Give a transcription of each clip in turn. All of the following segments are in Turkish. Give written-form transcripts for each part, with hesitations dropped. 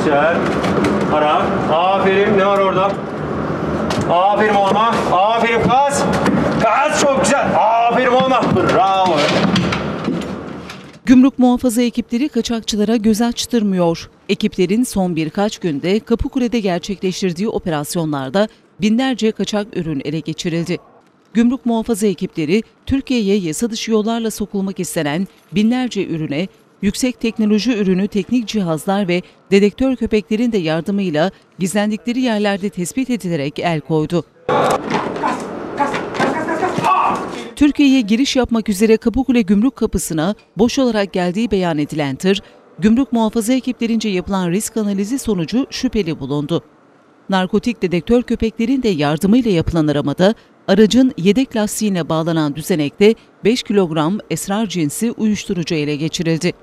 Güzel. Ara. Aferin. Ne var orada? Aferin oğluma. Aferin kız. Kız çok güzel. Aferin oğluma. Bravo. Gümrük muhafaza ekipleri kaçakçılara göz açtırmıyor. Ekiplerin son birkaç günde Kapıkule'de gerçekleştirdiği operasyonlarda binlerce kaçak ürün ele geçirildi. Gümrük muhafaza ekipleri Türkiye'ye yasa dışı yollarla sokulmak istenen binlerce ürüne yüksek teknoloji ürünü, teknik cihazlar ve dedektör köpeklerin de yardımıyla gizlendikleri yerlerde tespit edilerek el koydu. Türkiye'ye giriş yapmak üzere Kapıkule Gümrük Kapısı'na boş olarak geldiği beyan edilen tır, gümrük muhafaza ekiplerince yapılan risk analizi sonucu şüpheli bulundu. Narkotik dedektör köpeklerin de yardımıyla yapılan aramada, aracın yedek lastiğine bağlanan düzenekte 5 kilogram esrar cinsi uyuşturucu ele geçirildi.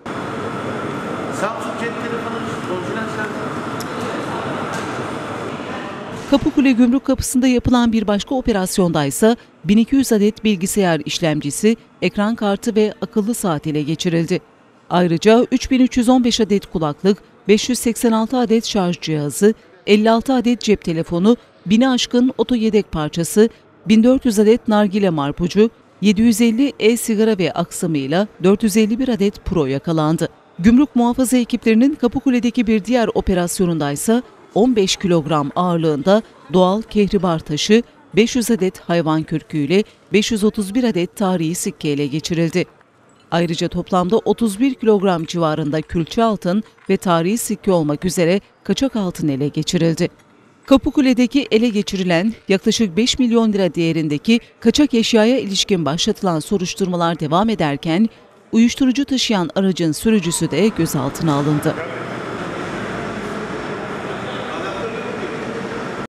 Kapıkule Gümrük Kapısı'nda yapılan bir başka operasyonda ise 1200 adet bilgisayar işlemcisi, ekran kartı ve akıllı saat ele geçirildi. Ayrıca 3315 adet kulaklık, 586 adet şarj cihazı, 56 adet cep telefonu, 1000'i aşkın oto yedek parçası, 1400 adet nargile marpucu, 750 e-sigara ve aksamıyla 451 adet pro yakalandı. Gümrük muhafaza ekiplerinin Kapıkule'deki bir diğer operasyonundaysa 15 kilogram ağırlığında doğal kehribar taşı, 500 adet hayvan kürküyle 531 adet tarihi sikke ele geçirildi. Ayrıca toplamda 31 kilogram civarında külçe altın ve tarihi sikke olmak üzere kaçak altın ele geçirildi. Kapıkule'deki ele geçirilen yaklaşık 5 milyon lira değerindeki kaçak eşyaya ilişkin başlatılan soruşturmalar devam ederken, uyuşturucu taşıyan aracın sürücüsü de gözaltına alındı.